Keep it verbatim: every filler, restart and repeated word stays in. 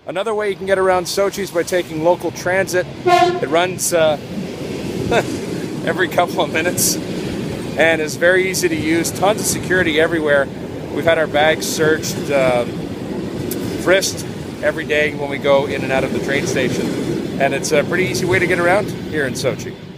Another way you can get around Sochi is by taking local transit. It runs uh, every couple of minutes and is very easy to use. Tons of security everywhere. We've had our bags searched, uh, frisked every day when we go in and out of the train station. And it's a pretty easy way to get around here in Sochi.